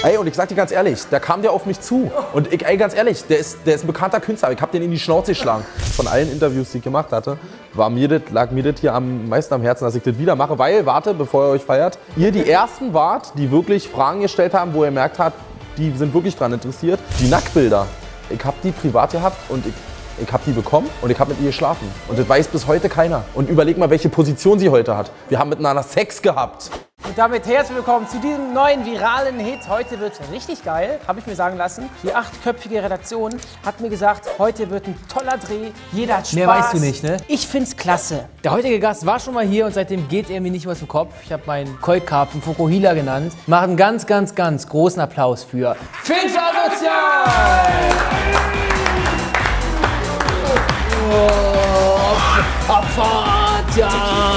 Ey, und ich sag dir ganz ehrlich, da kam der auf mich zu. Und ich, ey, ganz ehrlich, der ist ein bekannter Künstler. Ich hab den in die Schnauze geschlagen. Von allen Interviews, die ich gemacht hatte, lag mir das hier am meisten am Herzen, dass ich das wieder mache. Weil, warte, bevor ihr euch feiert, ihr die Ersten wart, die wirklich Fragen gestellt haben, wo ihr merkt habt, die sind wirklich dran interessiert. Die Nacktbilder. Ich hab die privat gehabt und ich habe die bekommen und ich habe mit ihr geschlafen. Und das weiß bis heute keiner. Und überleg mal, welche Position sie heute hat. Wir haben miteinander Sex gehabt. Und damit herzlich willkommen zu diesem neuen viralen Hit. Heute wird richtig geil, habe ich mir sagen lassen. Die 8-köpfige Redaktion hat mir gesagt, heute wird ein toller Dreh. Jeder hat Spaß. Mehr weißt du nicht, ne? Ich find's klasse. Der heutige Gast war schon mal hier und seitdem geht er mir nicht mehr aus dem Kopf. Ich habe meinen Koi-Karpfen Fukuhila genannt. Macht einen ganz, ganz, ganz großen Applaus für Finch Asozial! Abfahrt, ja!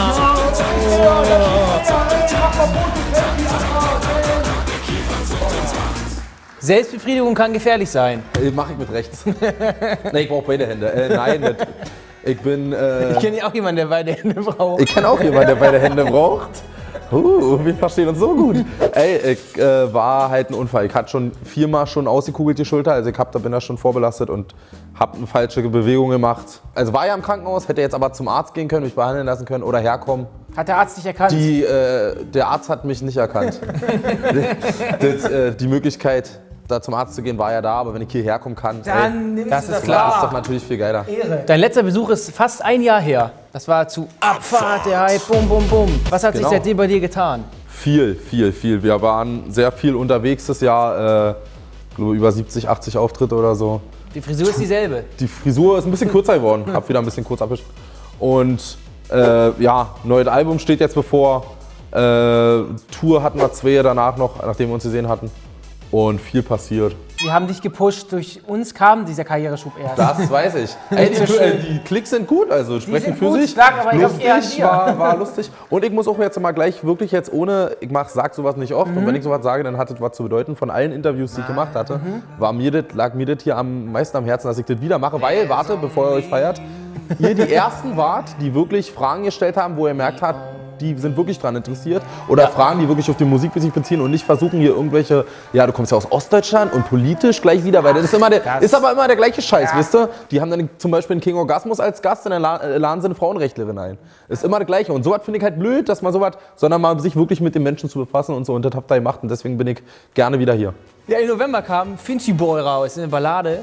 Selbstbefriedigung kann gefährlich sein. Mach ich mit rechts. Nee, ich brauch beide Hände. Nein, ich bin... Ich kenne auch jemanden, der beide Hände braucht. Ich kenne auch jemanden, der beide Hände braucht. Wir verstehen uns so gut. Ey, ich war halt ein Unfall. Ich hatte schon 4-mal ausgekugelt die Schulter, also bin da schon vorbelastet und habe eine falsche Bewegung gemacht. Also war ja im Krankenhaus, hätte jetzt aber zum Arzt gehen können, mich behandeln lassen können oder herkommen. Hat der Arzt dich erkannt? Der Arzt hat mich nicht erkannt. Die Möglichkeit, da zum Arzt zu gehen, war ja da, aber wenn ich hierher kommen kann, dann nimmst das du ist das klar. wahr. Das ist doch natürlich viel geiler. Ehre. Dein letzter Besuch ist fast ein Jahr her. Das war zu Abfahrt, der Hype, bum, bum, bum. Was hat sich seitdem bei dir getan? Viel. Wir waren sehr viel unterwegs das Jahr, über 70, 80 Auftritte oder so. Die Frisur ist dieselbe. Die Frisur ist ein bisschen kürzer geworden, hab wieder ein bisschen kurz abgeschnitten. Und ja, neues Album steht jetzt bevor. Tour hatten wir 2 danach noch, nachdem wir uns gesehen hatten. Und viel passiert. Wir haben dich gepusht, durch uns kam dieser Karriereschub erst. Das weiß ich. Ey, die Klicks sind gut, also sprechen für sich. Aber ich glaub eher an dir. War lustig. Und ich muss auch jetzt mal gleich wirklich jetzt ohne, sag sowas nicht oft, und wenn ich sowas sage, dann hat das was zu bedeuten. Von allen Interviews, die ich gemacht hatte, lag mir das hier am meisten am Herzen, dass ich das wieder mache. Weil, warte, bevor ihr euch feiert, ihr die Ersten wart, die wirklich Fragen gestellt haben, wo ihr merkt habt, die sind wirklich dran interessiert. Oder Fragen, die wirklich auf die Musik sich beziehen und nicht versuchen hier irgendwelche, ja, du kommst ja aus Ostdeutschland und politisch gleich wieder, weil das ist immer ist aber immer der gleiche Scheiß, wisst ihr? Die haben dann zum Beispiel einen King Orgasmus als Gast und dann laden sie eine Frauenrechtlerin ein. Ist immer das Gleiche. Und sowas finde ich halt blöd, dass man sowas, sondern mal sich wirklich mit den Menschen zu befassen und so. Und das habt ihr gemacht und deswegen bin ich gerne wieder hier. Ja, im November kam Finchy Boy raus, eine Ballade.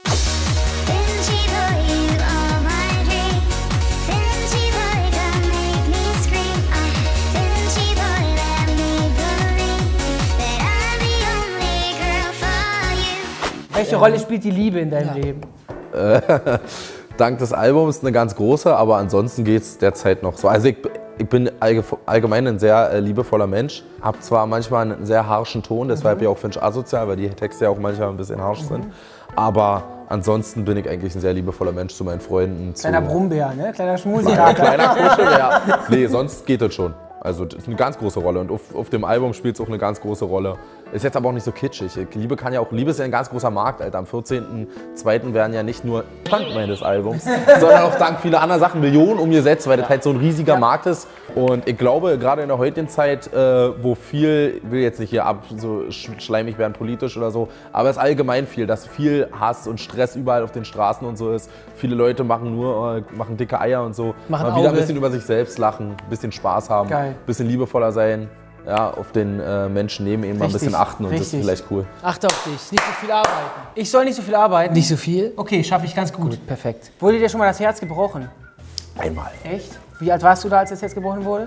Welche Rolle spielt die Liebe in deinem Leben? Dank des Albums eine ganz große, aber ansonsten geht es derzeit noch so. Also ich bin allgemein ein sehr liebevoller Mensch, habe zwar manchmal einen sehr harschen Ton, deshalb ja auch Finch Asozial, weil die Texte ja auch manchmal ein bisschen harsch sind, aber ansonsten bin ich eigentlich ein sehr liebevoller Mensch zu meinen Freunden. Kleiner Brummbär, ne? Kleiner Schmusirater. Kleiner Kuschelbär. Nee, sonst geht das schon. Also das ist eine ganz große Rolle und auf dem Album spielt es auch eine ganz große Rolle. Ist jetzt aber auch nicht so kitschig. Liebe ist ja ein ganz großer Markt, Alter. Am 14.02. werden ja nicht nur dank meines Albums, sondern auch dank vieler anderer Sachen Millionen umgesetzt, weil das halt so ein riesiger Markt ist. Und ich glaube, gerade in der heutigen Zeit, wo viel, ich will jetzt nicht hier so schleimig werden politisch oder so, aber es ist allgemein viel, dass viel Hass und Stress überall auf den Straßen und so ist. Viele Leute machen dicke Eier und so. Mal wieder ein bisschen über sich selbst lachen, ein bisschen Spaß haben, ein bisschen liebevoller sein. Ja, auf den Menschen neben ihm mal ein bisschen achten und das ist vielleicht cool. Achte auf dich, nicht so viel arbeiten. Ich soll nicht so viel arbeiten? Nicht so viel? Okay, schaffe ich ganz gut. Perfekt. Wurde dir schon mal das Herz gebrochen? Einmal. Echt? Wie alt warst du da, als das Herz gebrochen wurde?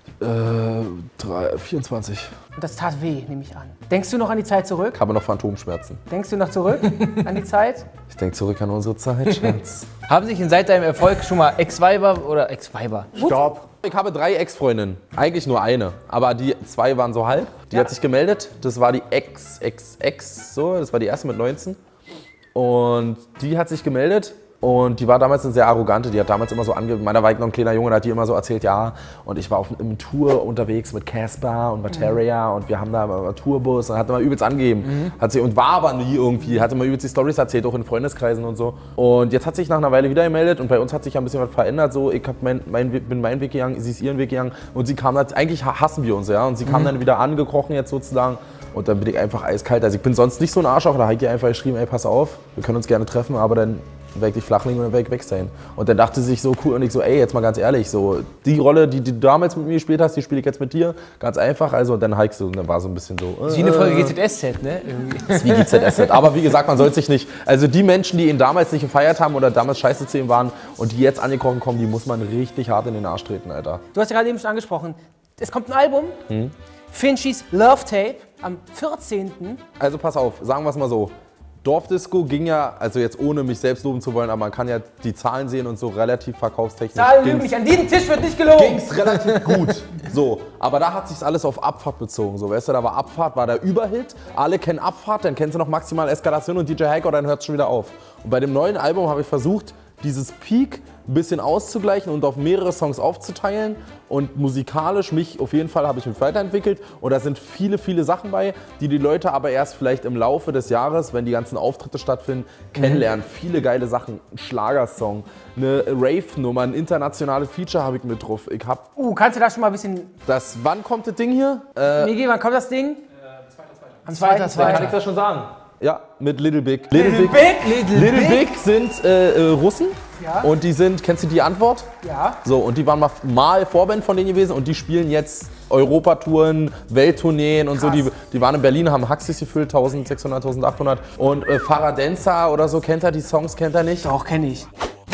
24. Und das tat weh, nehme ich an. Denkst du noch an die Zeit zurück? Ich habe noch Phantomschmerzen. Denkst du noch zurück an die Zeit? Ich denke zurück an unsere Zeit, Schatz. Haben sich seit deinem Erfolg schon mal Ex-Weiber oder Ex-Weiber? Stopp! Ich habe 3 Ex-Freundinnen. Eigentlich nur eine. Aber die 2 waren so halb. Die hat sich gemeldet. Das war die Ex, so. Das war die erste mit 19. Und die hat sich gemeldet. Und die war damals eine sehr arrogante, die hat damals immer so meiner war ich noch ein kleiner Junge, da hat die immer so erzählt, ja, und ich war auf einem Tour unterwegs mit Casper und Materia und wir haben da einen Tourbus und hat immer übelst angegeben. Hat sie, und war aber nie irgendwie, hat immer übelst die Storys erzählt, auch in Freundeskreisen und so. Und jetzt hat sich nach einer Weile wieder gemeldet und bei uns hat sich ja ein bisschen was verändert, so, ich hab bin meinen Weg gegangen, sie ist ihren Weg gegangen und sie kam, eigentlich hassen wir uns, ja, und sie kam dann wieder angekrochen jetzt sozusagen. Und dann bin ich einfach eiskalt. Also ich bin sonst nicht so ein Arschloch, da habe ich einfach geschrieben, ey, pass auf, wir können uns gerne treffen, aber dann werde ich flach liegen und dann werde ich weg sein. Und dann dachte sie sich so cool und ich so, ey, jetzt mal ganz ehrlich, so die Rolle, die du damals mit mir gespielt hast, die spiele ich jetzt mit dir, ganz einfach. Also und dann hikst du und dann war so ein bisschen so. Das ist wie eine Folge GZSZ, ne? Irgendwie. Das ist wie GZSZ. Aber wie gesagt, man sollte sich nicht, also die Menschen, die ihn damals nicht gefeiert haben oder damals scheiße zu ihm waren und die jetzt angekrochen kommen, die muss man richtig hart in den Arsch treten, Alter. Du hast ja gerade eben schon angesprochen, es kommt ein Album, Finchys Love Tape, am 14. Also pass auf, sagen wir es mal so. Dorfdisco ging ja, also jetzt ohne mich selbst loben zu wollen, aber man kann ja die Zahlen sehen und so relativ verkaufstechnisch. Zahlen lügen nicht, an diesem Tisch wird nicht gelogen. Ging's relativ gut. So, aber da hat sich's alles auf Abfahrt bezogen. So, weißt du, da war Abfahrt, war der Überhit. Alle kennen Abfahrt, dann kennst du noch maximal Eskalation und DJ Heiko, dann hört's schon wieder auf. Und bei dem neuen Album habe ich versucht, dieses Peak ein bisschen auszugleichen und auf mehrere Songs aufzuteilen. Und musikalisch mich auf jeden Fall habe ich mich weiterentwickelt. Und da sind viele, viele Sachen bei, die die Leute aber erst vielleicht im Laufe des Jahres, wenn die ganzen Auftritte stattfinden, kennenlernen. Viele geile Sachen, ein Schlagersong, eine Rave-Nummer, ein internationales Feature habe ich mit drauf. Ich hab Kannst du da schon mal ein bisschen... wann kommt das Ding hier? Migi, wann kommt das Ding? Am 2.2. Kann ich das schon sagen? Ja, mit Little Big. Little Big sind Russen. Ja. Und die sind, kennst du die Antwort? Ja. So, und die waren mal Vorband von denen gewesen und die spielen jetzt Europatouren, Welttourneen und so. Die waren in Berlin, haben Huxies gefüllt, 1600, 1800. Und Faradenza oder so, kennt er die Songs, kennt er nicht? Doch, kenne ich.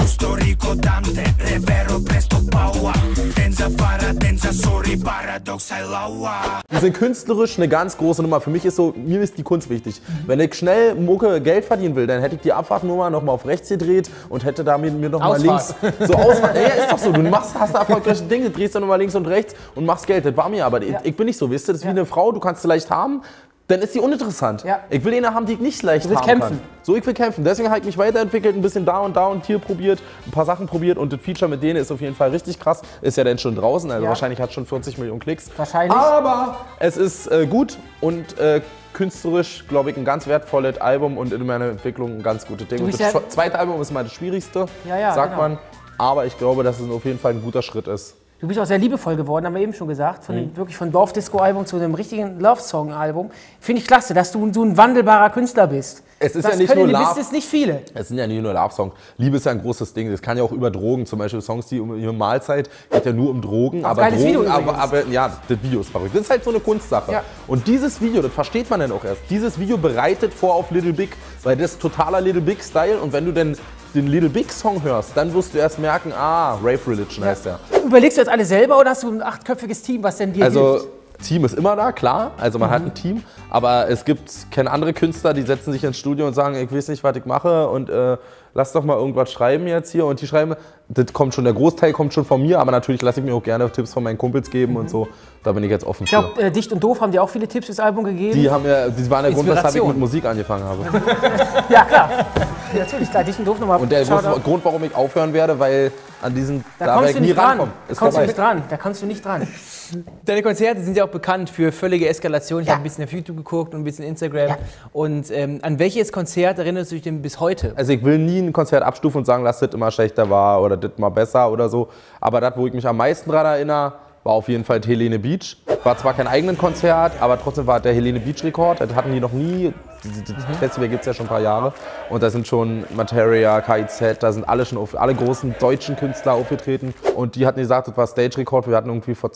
Die sind künstlerisch eine ganz große Nummer. Für mich ist so, mir ist die Kunst wichtig. Wenn ich schnell Mucke Geld verdienen will, dann hätte ich die Abfahrtnummer noch mal auf rechts gedreht und hätte da mir noch mal links. So Ausfahrt. Ja, ist doch so. Du hast da erfolgreiche Dinge, drehst dann noch mal links und rechts und machst Geld. Das war mir aber. Ich bin nicht so, weißt du, das ist wie eine Frau, du kannst sie leicht haben. Dann ist die uninteressant. Ja. Ich will eine haben, die ich nicht leicht haben kämpfen. kann. So, ich will kämpfen. Deswegen habe ich mich weiterentwickelt, ein bisschen da und hier probiert, ein paar Sachen probiert und das Feature mit denen ist auf jeden Fall richtig krass. Ist ja dann schon draußen, also wahrscheinlich hat es schon 40 Millionen Klicks. Wahrscheinlich. Aber es ist gut und künstlerisch, glaube ich, ein ganz wertvolles Album und in meiner Entwicklung ein ganz gutes Ding. Und das zweite Album ist mal das schwierigste, sagt man. Aber ich glaube, dass es auf jeden Fall ein guter Schritt ist. Du bist auch sehr liebevoll geworden, haben wir eben schon gesagt. Wirklich von Dorfdisco-Album zu einem richtigen Love-Song-Album. Finde ich klasse, dass du ein wandelbarer Künstler bist. Es ist das ja nicht nur Love. Das nicht viele. Es sind ja nicht nur Love-Songs. Liebe ist ja ein großes Ding. Das kann ja auch über Drogen, zum Beispiel Songs, die um ihre Mahlzeit, geht ja nur um Drogen. Auch aber geiles Drogen, Video aber ja, das Video ist verrückt. Das ist halt so eine Kunstsache. Ja. Und dieses Video, das versteht man dann auch erst. Dieses Video bereitet vor auf Little Big, weil das ist totaler Little Big-Style. Und wenn du dann den Little Big Song hörst, dann wirst du erst merken, Rave Religion heißt der. Überlegst du jetzt alles selber oder hast du ein 8-köpfiges Team, was denn dir hilft? Team ist immer da, klar, also man hat ein Team, aber es gibt keine andere Künstler, die setzen sich ins Studio und sagen, ich weiß nicht, was ich mache und lass doch mal irgendwas schreiben jetzt hier und die schreiben, das kommt schon, der Großteil kommt schon von mir, aber natürlich lasse ich mir auch gerne Tipps von meinen Kumpels geben und so, da bin ich jetzt offen für. Ich glaube, Dicht und Doof haben dir auch viele Tipps fürs Album gegeben. Die waren der Grund, weshalb ich mit Musik angefangen habe. Ja, klar. Ja, natürlich, klar, Dicht und Doof nochmal. Und der Grund, warum ich aufhören werde, weil an diesen, da werde ich nie rankommen. Da kommst du nicht dran. Deine Konzerte sind ja auch bekannt für völlige Eskalation. Ich habe ein bisschen auf YouTube geguckt und ein bisschen Instagram. Ja. Und an welches Konzert erinnerst du dich denn bis heute? Also ich will nie ein Konzert abstufen und sagen, dass das immer schlechter war oder das mal besser oder so. Aber das, wo ich mich am meisten daran erinnere, war auf jeden Fall Helene Beach. War zwar kein eigenes Konzert, aber trotzdem war der Helene Beach Rekord. Das hatten die noch nie. Das Festival gibt es ja schon ein paar Jahre. Und da sind schon Materia, KIZ, da sind alle großen deutschen Künstler aufgetreten. Und die hatten gesagt, das war Stage-Rekord. Wir hatten irgendwie vor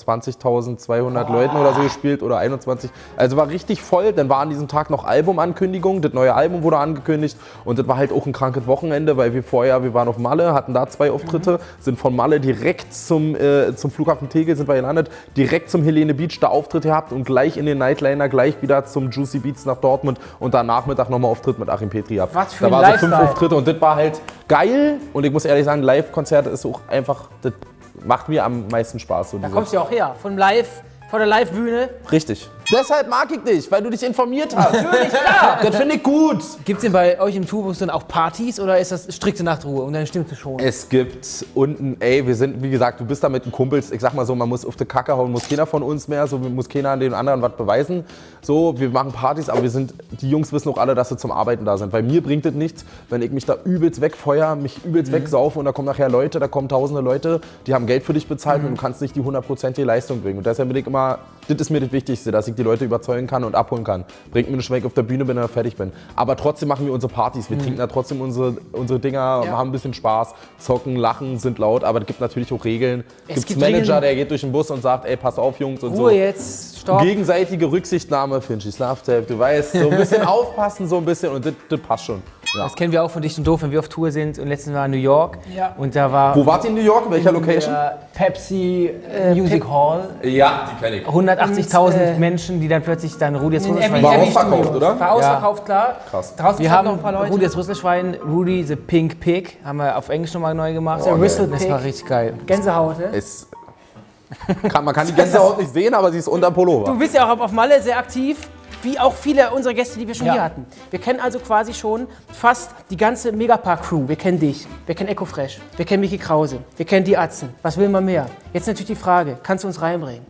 20.200 Leuten oder so gespielt oder 21. Also war richtig voll. Dann war an diesem Tag noch Albumankündigung. Das neue Album wurde angekündigt. Und das war halt auch ein krankes Wochenende, weil wir waren auf Malle, hatten da 2 Auftritte, sind von Malle direkt zum Flughafen Tegel sind wir gelandet, direkt zum Helene Beach, da Auftritt gehabt und gleich in den Nightliner, gleich wieder zum Juicy Beats nach Dortmund und dann Nachmittag nochmal Auftritt mit Achim Petri gehabt. Was für ein Da war so 5 Lifestyle. Auftritte und das war halt geil und ich muss ehrlich sagen, Live-Konzerte ist auch einfach, das macht mir am meisten Spaß. So Da kommst du ja auch her, von der Live-Bühne. Richtig. Deshalb mag ich dich, weil du dich informiert hast. Natürlich, klar. Das finde ich gut. Gibt es denn bei euch im Tourbus dann auch Partys oder ist das strikte Nachtruhe und dann stimmt es schon? Es gibt unten, wir sind, wie gesagt, du bist da mit den Kumpels, ich sag mal so, man muss auf die Kacke hauen, muss keiner von uns mehr, so muss keiner an den anderen was beweisen. So, wir machen Partys, aber die Jungs wissen auch alle, dass sie zum Arbeiten da sind. Bei mir bringt es nichts, wenn ich mich da übelst wegfeuer, mich übelst wegsaufe und da kommen nachher Leute, da kommen tausende Leute, die haben Geld für dich bezahlt und du kannst nicht die 100%ige Leistung bringen. Und deshalb bin ich immer, das ist mir das Wichtigste, dass ich ich die Leute überzeugen kann und abholen kann. Bringt mir einen Schwenk auf der Bühne, wenn ich fertig bin. Aber trotzdem machen wir unsere Partys. Wir trinken da trotzdem unsere Dinger, haben ein bisschen Spaß, zocken, lachen, sind laut. Aber es gibt natürlich auch Regeln. Es gibt einen Manager, der geht durch den Bus und sagt, ey, pass auf, Jungs, und Ruhe so. jetzt, stopp. Gegenseitige Rücksichtnahme, Finchys Love Tape, du weißt, so ein bisschen aufpassen, so ein bisschen, und das passt schon. Ja. Das kennen wir auch von Dicht und Doof, wenn wir auf Tour sind. Und letztens war in New York. Ja. Und da war Wo wart ihr in New York? In welcher Location? Pepsi Music Hall. Ja, die kenne ich. 180.000 Menschen, die dann plötzlich dann Rudi das Rüsselschwein. War ausverkauft, oder? War ausverkauft, klar. Krass. Draußen Wir standen haben noch ein paar Leute. Rudi das Rüsselschwein, Rudy the Pink Pig, haben wir auf Englisch nochmal neu gemacht. Der Whistle Das Pig. war richtig geil. Gänsehaut, ne? Man kann die Gänsehaut nicht sehen, aber sie ist unter Pullover. Du bist ja auch auf Malle sehr aktiv, wie auch viele unserer Gäste, die wir schon hier hatten. Wir kennen also quasi schon fast die ganze Megapark-Crew. Wir kennen dich, wir kennen Ecofresh, wir kennen Micky Krause, wir kennen die Atzen. Was will man mehr? Jetzt natürlich die Frage, kannst du uns reinbringen?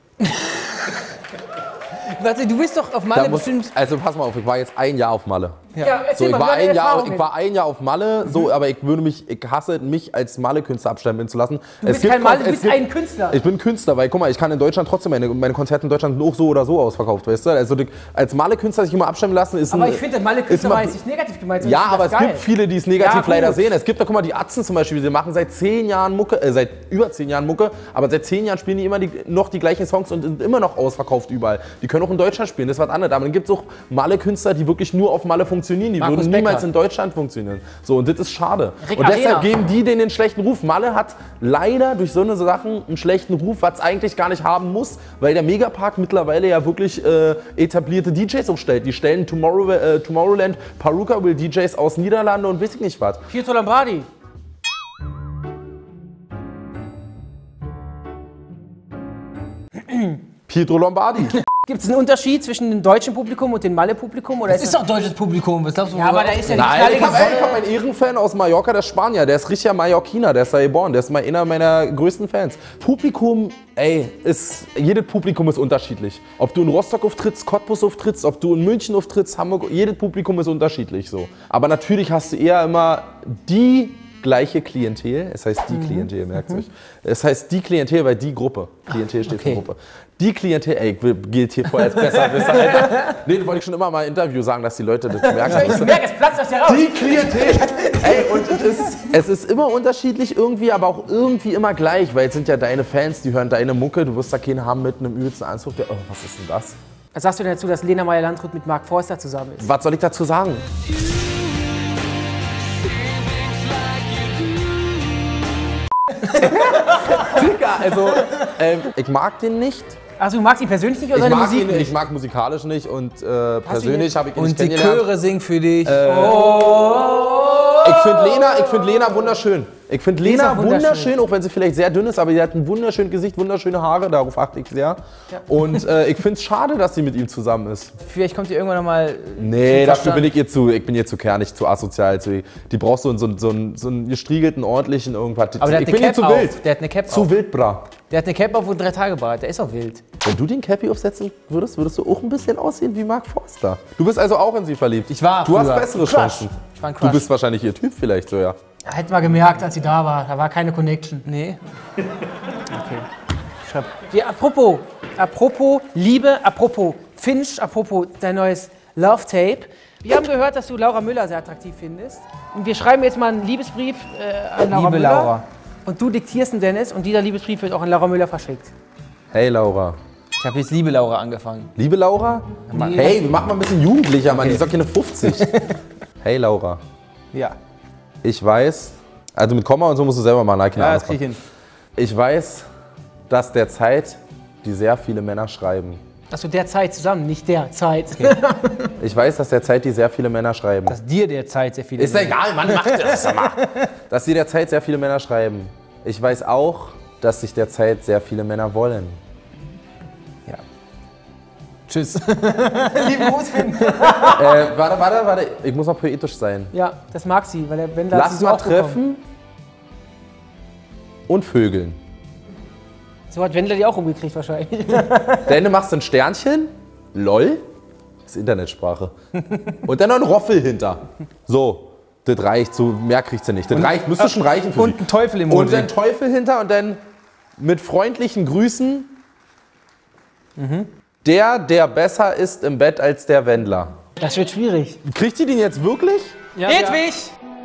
Warte, du bist doch auf Malle bestimmt. Also pass mal auf, ich war jetzt ein Jahr auf Malle. Ja, So, erzähl ich mal, war deine ein Jahr, Erfahrungen. ich war ein Jahr auf Malle, so, aber ich hasse mich als Malle-Künstler abstempeln zu lassen. Du bist kein Maler, du bist ein Künstler. Ich bin Künstler, weil guck mal, ich kann in Deutschland trotzdem, meine Konzerte in Deutschland sind auch so oder so ausverkauft, weißt du? Also als Malle-Künstler sich immer abstempeln lassen ist Aber ich finde, Malle-Künstler ist war mal- jetzt nicht negativ gemeint. Ja, aber es geil. gibt viele, die es negativ Ja, leider gut. sehen. Es gibt da, guck mal, die Atzen zum Beispiel, die machen seit 10 Jahren Mucke, seit über 10 Jahren Mucke, aber seit 10 Jahren spielen die immer noch die gleichen Songs und sind immer noch ausverkauft überall. Die können auch in Deutschland spielen, das ist was anderes. Aber dann gibt es auch Malle-Künstler, die wirklich nur auf Malle funktionieren, die Markus würden Becker. niemals in Deutschland funktionieren. So, und das ist schade. Rick Und deshalb Arena. geben die denen den schlechten Ruf. Malle hat leider durch so eine Sachen einen schlechten Ruf, was es eigentlich gar nicht haben muss, weil der Megapark mittlerweile ja wirklich etablierte DJs aufstellt. Die stellen Tomorrowland Paruka-Will DJs aus Niederlande und weiß ich nicht was. Pietro Lombardi. Pietro Lombardi. Gibt es einen Unterschied zwischen dem deutschen Publikum und dem Malle-Publikum? Oder Das ist doch deutsches Publikum, was glaubst du? Ja, aber da ist ja die Nein, ich knallige habe Sonne. einen Ehrenfan aus Mallorca, der ist Spanier, der ist richtiger Mallorquiner, der ist da geboren, der ist mal einer meiner größten Fans. Publikum, ey, jedes Publikum ist unterschiedlich. Ob du in Rostock auftrittst, Cottbus auftrittst, ob du in München auftrittst, Hamburg, jedes Publikum ist unterschiedlich so. Aber natürlich hast du eher immer die gleiche Klientel, es heißt die Klientel, merkt euch. Es heißt die Klientel, weil die Gruppe, Klientel steht für Gruppe. Die Klientel, ey, gilt hier vorher als Besserwisser, Alter. Nee, das wollte ich schon immer mal im Interview sagen, dass die Leute das merken. Ich merke, es platzt aus dir raus. Die Klientel! Ey, und es ist immer unterschiedlich irgendwie, aber auch irgendwie immer gleich, weil es sind ja deine Fans, die hören deine Mucke, du wirst da keinen haben mit einem übelsten Anzug, der, oh, was ist denn das? Was sagst du denn dazu, dass Lena Meyer-Landrut mit Mark Forster zusammen ist? Was soll ich dazu sagen? Digga, also, ich mag den nicht. Also du magst ihn persönlich nicht oder Ich seine mag, Musik ihn, nicht? ich mag musikalisch nicht und persönlich habe ich ihn nicht Und die kennengelernt. Chöre singen für dich. Ich find Lena wunderschön. Ich finde Die ist Lena auch wunderschön. wunderschön, auch wenn sie vielleicht sehr dünn ist, aber sie hat ein wunderschönes Gesicht, wunderschöne Haare, darauf achte ich sehr. Ja. Und ich finde es schade, dass sie mit ihm zusammen ist. Vielleicht kommt ihr irgendwann nochmal. Nee, dafür bin ich ihr zu kernig, zu asozial. Die braucht so einen gestriegelten, ordentlichen irgendwas. Aber der hat ich eine bin ihr Cap zu auf. wild. Der hat eine Cap Zu auf. wild, bra. Der hat eine Cap auf und 3 Tage bereit. Der ist auch wild. Wenn du den Cappy aufsetzen würdest, würdest du auch ein bisschen aussehen wie Mark Forster. Du bist also auch in sie verliebt. Ich war Du hast früher. bessere Crush. Chancen. Ich war ein Du Crush. bist wahrscheinlich ihr Typ vielleicht so, ja. Hätte mal gemerkt, als sie da war. Da war keine Connection. Nee. Ja, apropos Liebe, apropos Finch, apropos dein neues Love Tape. Wir haben gehört, dass du Laura Müller sehr attraktiv findest. Und wir schreiben jetzt mal einen Liebesbrief an Laura Liebe Müller. Laura. Und du diktierst ihn Dennis und dieser Liebesbrief wird auch an Laura Müller verschickt. Hey Laura. Ich habe jetzt Liebe Laura angefangen. Liebe Laura? Hey, wir machen mal ein bisschen jugendlicher, Mann. Die ist doch keine 50. Hey Laura. Ja. Ich weiß, also mit Komma und so musst du selber machen. Nein, keine Ja, Ahnung. das krieg ich hin. Ich weiß, dass der Zeit, die sehr viele Männer schreiben. Achso, der Zeit zusammen, nicht der Zeit. Ich weiß, dass der Zeit, die sehr viele Männer schreiben. Dass dir derzeit sehr viele. Ist ja egal, Mann, macht das mal. Dass die derzeit sehr viele Männer schreiben. Ich weiß auch, dass sich derzeit sehr viele Männer wollen. Ja. Tschüss. Lieben Gruß, Finn. Warte, ich muss noch poetisch sein. Ja, das mag sie, weil der Wendler hat Lass sie so mal auch bekommen. treffen und vögeln. So hat Wendler die auch umgekriegt wahrscheinlich. Dann machst du ein Sternchen, lol, das ist Internetsprache. Und dann noch ein Roffel hinter. So, das reicht, so mehr kriegst du nicht. Das reicht, müsste schon reichen für Und sie. ein Teufel-Emoji. Und dann Teufel hinter und dann mit freundlichen Grüßen, Der besser ist im Bett als der Wendler. Das wird schwierig. Kriegt sie den jetzt wirklich? Ja, Hedwig!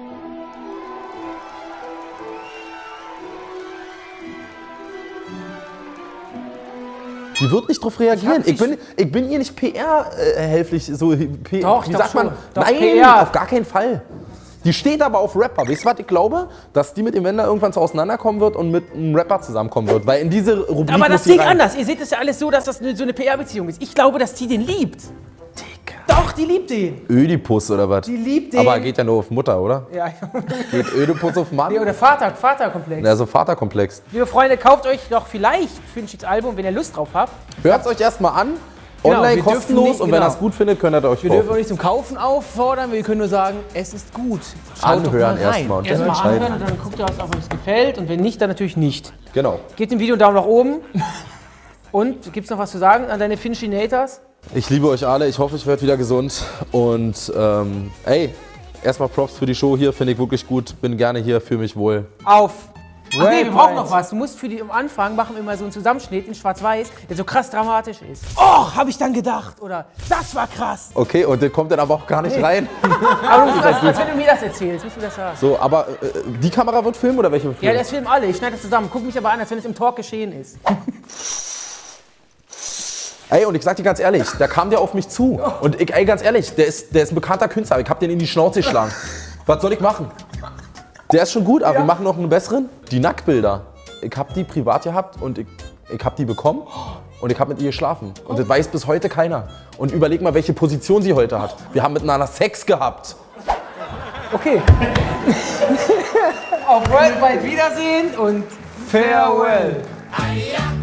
Die wird nicht drauf reagieren. Ich bin ihr nicht PR-helflich. So, Doch, wie doch sagt man? schon. Doch, Nein, PR. auf gar keinen Fall. Die steht aber auf Rapper. Weißt du was? Ich glaube, dass die mit dem Wendler irgendwann so auseinanderkommen wird und mit einem Rapper zusammenkommen wird. Weil in diese Rubrik Aber muss das sie sehe ich rein. anders. Ihr seht es ja alles so, dass das so eine PR-Beziehung ist. Ich glaube, dass die den liebt. Doch, die liebt den. Ödipus oder was? Die liebt den. Aber geht ja nur auf Mutter, oder? Ja. Geht Ödipus auf Mann? Nee, oder Vaterkomplex. Also Vaterkomplex. Liebe Freunde, kauft euch doch vielleicht Finchys Album, wenn ihr Lust drauf habt. Hört es euch erstmal an. Genau, Online wir dürfen kostenlos nicht- und wenn ihr genau. es gut findet, könnt ihr euch Wir dürfen kaufen. auch nicht zum Kaufen auffordern, wir können nur sagen, es ist gut. Schaut Anhören doch mal rein. erstmal und dann Erstmal entscheiden. anhören und dann guckt ihr, ob euch das gefällt. Und wenn nicht, dann natürlich nicht. Genau. Gebt dem Video einen Daumen nach oben. Und gibt's noch was zu sagen an deine Finchinators? Ich liebe euch alle. Ich hoffe, ich werde wieder gesund. Und ey, erstmal Props für die Show hier. Finde ich wirklich gut. Bin gerne hier, fühle mich wohl. Auf. Ach nee, wir brauchen Worldwide. noch was. Du musst am Anfang machen wir immer so einen Zusammenschnitt in Schwarz-Weiß, der so krass dramatisch ist. Oh, habe ich dann gedacht. Oder das war krass. Okay, und der kommt dann aber auch gar nicht rein. Aber du musst das, als wenn du mir das erzählst, musst du das sagen. So, aber die Kamera wird filmen oder welche wird Ja, filmen? das filmen alle. Ich schneide das zusammen. Guck mich aber an, als wenn es im Talk geschehen ist. Ey, und ich sag dir ganz ehrlich, da kam der auf mich zu. Und ich, ey, ganz ehrlich, der ist ein bekannter Künstler. Ich hab den in die Schnauze geschlagen. Was soll ich machen? Der ist schon gut, aber wir machen noch einen besseren. Die Nacktbilder. Ich hab die privat gehabt und ich hab die bekommen. Und ich hab mit ihr geschlafen. Und das weiß bis heute keiner. Und überleg mal, welche Position sie heute hat. Wir haben miteinander Sex gehabt. Okay. Auf Worldwide Wiedersehen und Farewell. Ay, ja.